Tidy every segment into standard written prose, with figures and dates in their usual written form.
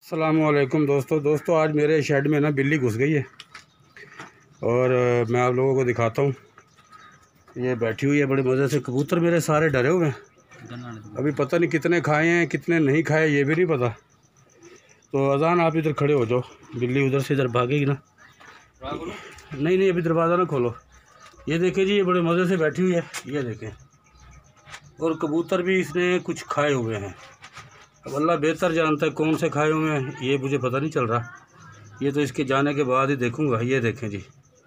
अस्सलामुअलैकुम दोस्तों आज मेरे शेड में ना बिल्ली घुस गई है और मैं आप लोगों को दिखाता हूँ। ये बैठी हुई है बड़े मज़े से। कबूतर मेरे सारे डरे हुए हैं। अभी पता नहीं कितने खाए हैं कितने नहीं खाए, ये भी नहीं पता। तो अजान आप इधर खड़े हो जाओ, बिल्ली उधर से इधर भागेगी ना। नहीं अभी दरवाज़ा ना खोलो। ये देखें जी, ये बड़े मज़े से बैठी हुई है, ये देखें। और कबूतर भी इसने कुछ खाए हुए हैं। अब अल्लाह बेहतर जानता है कौन से खाए हुए हैं, ये मुझे पता नहीं चल रहा। ये तो इसके जाने के बाद ही देखूंगा। ये देखें जी,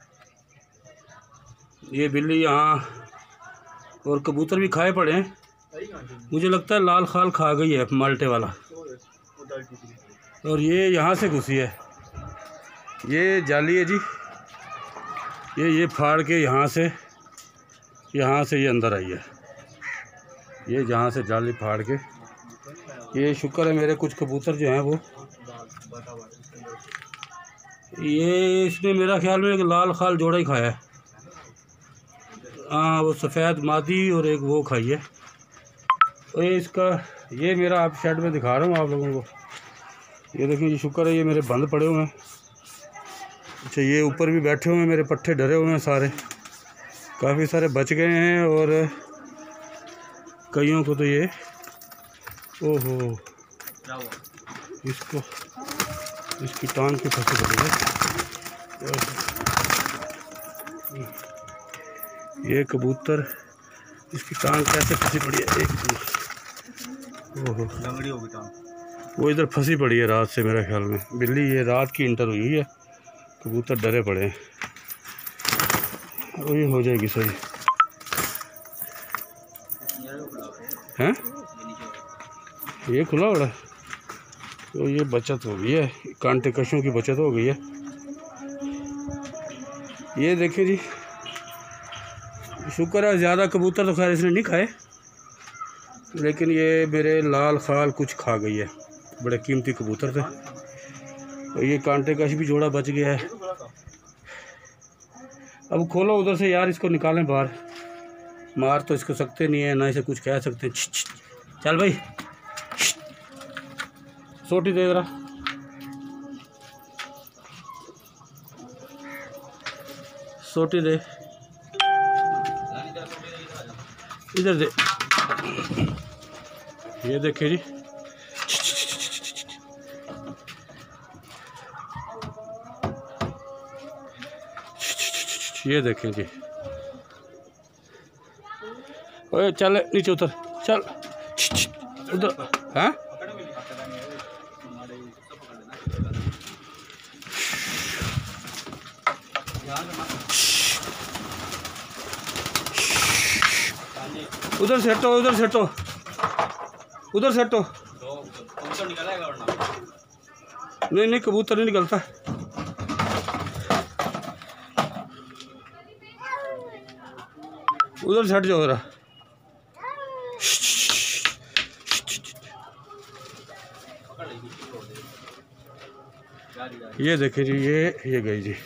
ये बिल्ली यहाँ, और कबूतर भी खाए पड़े हैं। मुझे लगता है लाल खाल खा गई है माल्टे वाला। और ये यहाँ से घुसी है, ये जाली है जी। ये फाड़ के यहाँ से ये अंदर आई है। ये जहाँ से जाली फाड़ के, ये शुक्र है मेरे कुछ कबूतर जो हैं वो, ये इसने मेरा ख्याल में एक लाल खाल जोड़ा ही खाया है। हाँ, वो सफ़ेद मादी और एक वो खाई है। तो ये इसका, ये मेरा आप शेड में दिखा रहा हूँ आप लोगों को। ये देखिए, ये शुक्र है ये मेरे बंद पड़े हुए हैं। अच्छा, ये ऊपर भी बैठे हुए हैं, मेरे पट्टे डरे हुए हैं सारे। काफ़ी सारे बच गए हैं और कईयों को तो ये, ओहो, इसकी टांग की फंसी पड़ी है। ये कबूतर, इसकी टांग कैसे फंसी पड़ी है, ओहो, लंगड़ी होगी टांग। वो इधर फंसी पड़ी है रात से मेरे ख्याल में। बिल्ली ये रात की इंटर हुई है, कबूतर डरे पड़े हैं। और ये हो जाएगी सही हैं। ये खुला बड़ा, तो ये बचत हो गई है, कांटे कशों की बचत हो गई है। ये देखिए जी, शुक्र है ज़्यादा कबूतर तो खैर इसने नहीं खाए, लेकिन ये मेरे लाल खाल कुछ खा गई है। बड़े कीमती कबूतर थे। और ये कांटे कश भी जोड़ा बच गया है। अब खोलो उधर से यार, इसको निकालें बाहर। मार तो इसको सकते नहीं है, ना इसे कुछ कह सकते। चल भाई, सोटी दे जरा। सोटी दे, इधर दे। ये देखिए जी, ये देखें जी। ओए चल नीचे उतर, चल उधर। हाँ, उधर से हटो, उधर से हटो, उधर से हटो। नहीं कबूतर नहीं निकलता। उधर से हट जाओ जरा। ये देखिए जी, ये गई जी।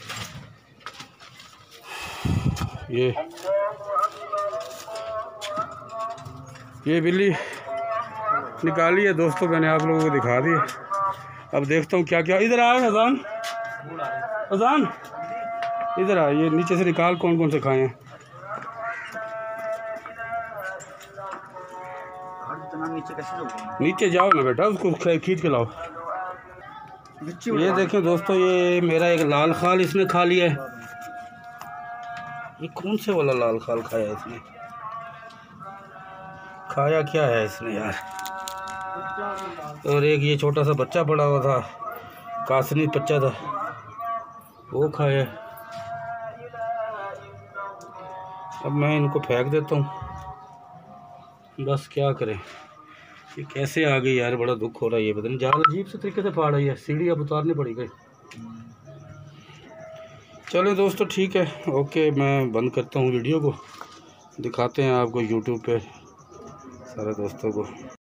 ये बिल्ली निकाली है दोस्तों, मैंने आप लोगों को दिखा दी। अब देखता हूँ क्या क्या। इधर आए अजान, अजान इधर आ। ये नीचे से निकाल कौन कौन से खाए हैं। नीचे जाओ ना बेटा, उसको खींच के लाओ। ये देखें दोस्तों, ये मेरा एक लाल खाल इसने खा लिया है। ये कौन से वाला लाल खाल खाया इसने? खाया क्या है इसने यार? और एक ये छोटा सा बच्चा पड़ा हुआ था, कासनी बच्चा था, वो खाया। अब मैं इनको फेंक देता हूँ, बस क्या करें। ये कैसे आ गई यार, बड़ा दुख हो रहा है। ये पता नहीं जाल अजीब से तरीके से फाड़ रही है, सीढ़ी अब उतारनी पड़ेगी। चलो दोस्तों ठीक है, ओके, मैं बंद करता हूँ वीडियो को। दिखाते हैं आपको यूट्यूब पे सारे दोस्तों को।